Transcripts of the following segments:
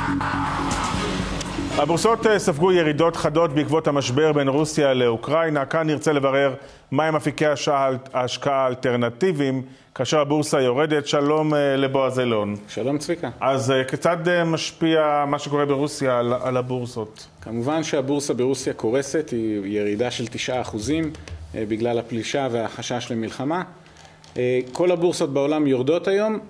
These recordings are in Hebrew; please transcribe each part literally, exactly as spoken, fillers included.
הבורסות ספגו ירידות חדות בעקבות המשבר בין רוסיה לאוקראינה. כאן נרצה לברר מהם אפיקי ההשקעה האלטרנטיביים כאשר הבורסה יורדת. שלום לבועז אילון. שלום צביקה. אז כיצד משפיע מה שקורה ברוסיה על, על הבורסות? כמובן שהבורסה ברוסיה קורסת, היא ירידה של תשעה אחוזים בגלל הפלישה והחשש למלחמה. כל הבורסות בעולם יורדות היום,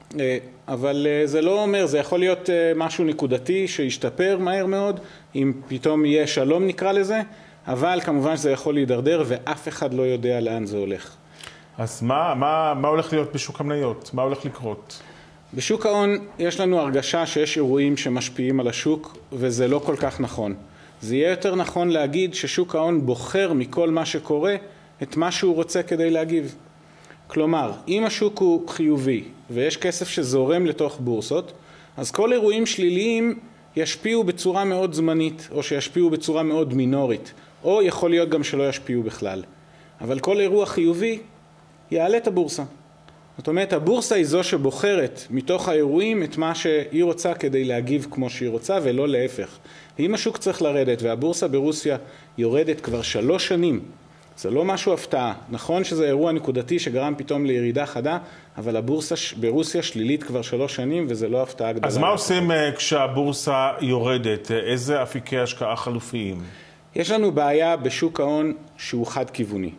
אבל זה לא אומר, זה יכול להיות משהו נקודתי שישתפר מהר מאוד, אם פתאום יהיה שלום נקרא לזה, אבל כמובן שזה יכול להידרדר ואף אחד לא יודע לאן זה הולך. אז מה, מה, מה הולך להיות בשוק המניות? מה הולך לקרות? בשוק ההון יש לנו הרגשה שיש אירועים שמשפיעים על השוק, וזה לא כל כך נכון. זה יהיה יותר נכון להגיד ששוק ההון בוחר מכל מה שקורה את מה שהוא רוצה כדי להגיב. כלומר, אם השוק הוא חיובי ויש כסף שזורם לתוך בורסות, אז כל אירועים שליליים ישפיעו בצורה מאוד זמנית, או שישפיעו בצורה מאוד מינורית, או יכול להיות גם שלא ישפיעו בכלל. אבל כל אירוע חיובי יעלה את הבורסה. זאת אומרת, הבורסה היא זו שבוחרת מתוך האירועים את מה שהיא רוצה כדי להגיב כמו שהיא רוצה, ולא להפך. ואם השוק צריך לרדת והבורסה ברוסיה יורדת כבר שלוש שנים, זה לא משהו הפתעה. נכון שזה אירוע נקודתי שגרם פתאום לירידה חדה, אבל הבורסה ברוסיה שלילית כבר שלוש שנים, וזה לא הפתעה גדולה. אז מה עושים כשהבורסה יורדת? איזה אפיקי השקעה חלופיים? יש לנו בעיה בשוק ההון שהוא חד-כיווני.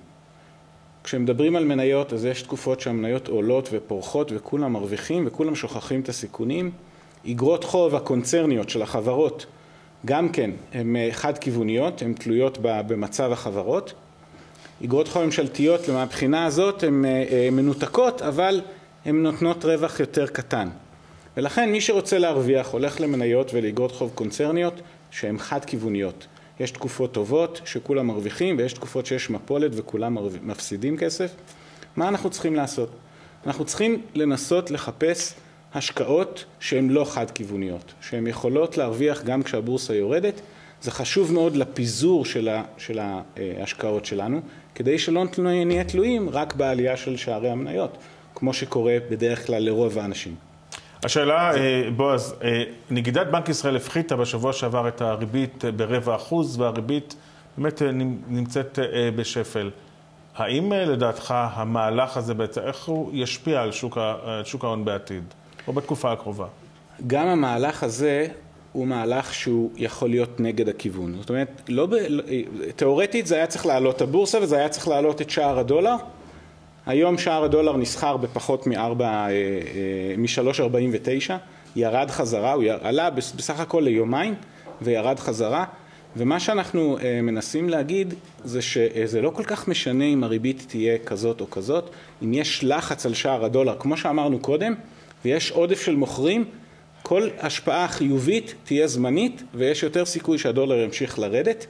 כשמדברים על מניות, אז יש תקופות שהמניות עולות ופורחות, וכולם מרוויחים וכולם שוכחים את הסיכונים. איגרות חוב הקונצרניות של החברות, גם כן, הן חד-כיווניות, הן תלויות במצב החברות. איגרות חוב ממשלתיות, מהבחינה הזאת, הן מנותקות, אבל הן נותנות רווח יותר קטן. ולכן מי שרוצה להרוויח הולך למניות ולאיגרות חוב קונצרניות שהן חד-כיווניות. יש תקופות טובות שכולם מרוויחים, ויש תקופות שיש מפולת וכולם מפסידים כסף. מה אנחנו צריכים לעשות? אנחנו צריכים לנסות לחפש השקעות שהן לא חד-כיווניות, שהן יכולות להרוויח גם כשהבורסה יורדת. זה חשוב מאוד לפיזור של, ה, של ההשקעות שלנו, כדי שלא נהיה תלויים רק בעלייה של שערי המניות, כמו שקורה בדרך כלל לרוב האנשים. השאלה, בועז, נגידת בנק ישראל הפחיתה בשבוע שעבר את הריבית ברבע אחוז, והריבית באמת נמצאת בשפל. האם לדעתך המהלך הזה בעצם, איך הוא ישפיע על שוק, על שוק ההון בעתיד, או בתקופה הקרובה? גם המהלך הזה הוא מהלך שהוא יכול להיות נגד הכיוון. זאת אומרת, לא ב... תיאורטית זה היה צריך לעלות הבורסה, וזה היה צריך לעלות את שער הדולר. היום שער הדולר נסחר בפחות מ-ארבע, מ-שלוש ארבעים ותשע, ירד חזרה, הוא עלה בסך הכל ליומיים וירד חזרה, ומה שאנחנו מנסים להגיד זה שזה לא כל כך משנה אם הריבית תהיה כזאת או כזאת, אם יש לחץ על שער הדולר, כמו שאמרנו קודם, ויש עודף של מוכרים, כל השפעה חיובית תהיה זמנית, ויש יותר סיכוי שהדולר ימשיך לרדת,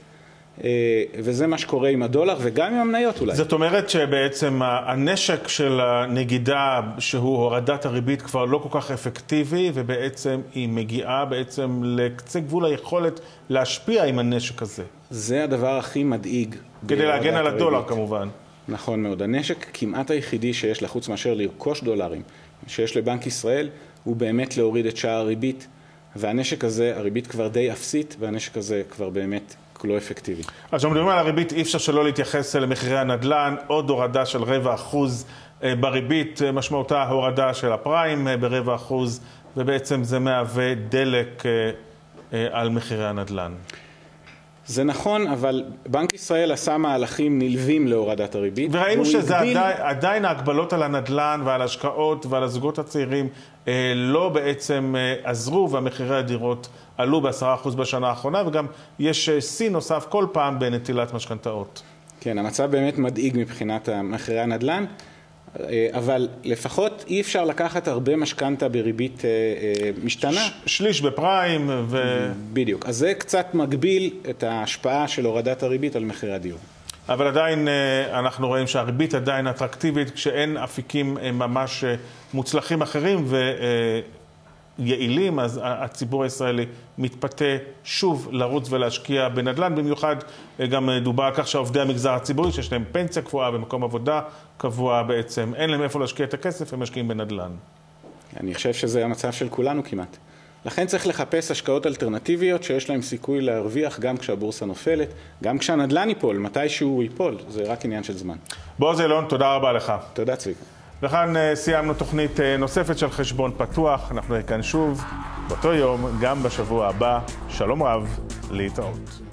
וזה מה שקורה עם הדולר וגם עם המניות אולי. זאת אומרת שבעצם הנשק של הנגידה שהוא הורדת הריבית כבר לא כל כך אפקטיבי, ובעצם היא מגיעה בעצם לקצה גבול היכולת להשפיע עם הנשק הזה. זה הדבר הכי מדאיג. כדי להגן על הדולר כמובן. נכון מאוד. הנשק כמעט היחידי שיש לחוץ מאשר לרכוש דולרים, שיש לבנק ישראל, הוא באמת להוריד את שער הריבית, והנשק הזה, הריבית כבר די אפסית, והנשק הזה כבר באמת לא אפקטיבי. אז כשמדברים על הריבית, אי אפשר שלא להתייחס למחירי הנדל"ן, עוד הורדה של רבע אחוז בריבית, משמעותה הורדה של הפריים ברבע אחוז, ובעצם זה מהווה דלק על מחירי הנדל"ן. זה נכון, אבל בנק ישראל עשה מהלכים נלווים להורדת הריבית. וראינו שזה הגביל... עדיין, עדיין ההגבלות על הנדל"ן ועל השקעות ועל הזוגות הצעירים אה, לא בעצם אה, עזרו, והמחירי הדירות עלו בעשרה אחוז בשנה האחרונה, וגם יש אה, סי נוסף כל פעם בנטילת משכנתאות. כן, המצב באמת מדאיג מבחינת מחירי הנדל"ן, אבל לפחות אי אפשר לקחת הרבה משכנתה בריבית משתנה. ש- שליש בפריים ו... בדיוק. אז זה קצת מגביל את ההשפעה של הורדת הריבית על מחירי הדיור. אבל עדיין אנחנו רואים שהריבית עדיין אטרקטיבית, כשאין אפיקים ממש מוצלחים אחרים ויעילים, אז הציבור הישראלי מתפתה שוב לרוץ ולהשקיע בנדל"ן. במיוחד גם דובר על כך שעובדי המגזר הציבורי, שיש להם פנסיה קבועה במקום עבודה קבוע בעצם, אין להם איפה להשקיע את הכסף, הם משקיעים בנדל"ן. אני חושב שזה המצב של כולנו כמעט. לכן צריך לחפש השקעות אלטרנטיביות שיש להם סיכוי להרוויח גם כשהבורסה נופלת, גם כשהנדל"ן ייפול, מתי שהוא ייפול, זה רק עניין של זמן. בועז אילון, תודה רבה לך. תודה צביקה. וכאן סיימנו תוכנית נוספת של חשבון פתוח, אנחנו כאן שוב באותו יום, גם בשבוע הבא. שלום רב, להתראות.